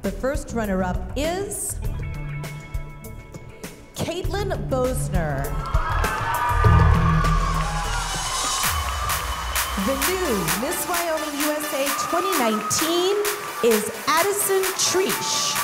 The first runner-up is Caitlin Bosner. The new Miss Wyoming USA 2019 is Addison Treesh.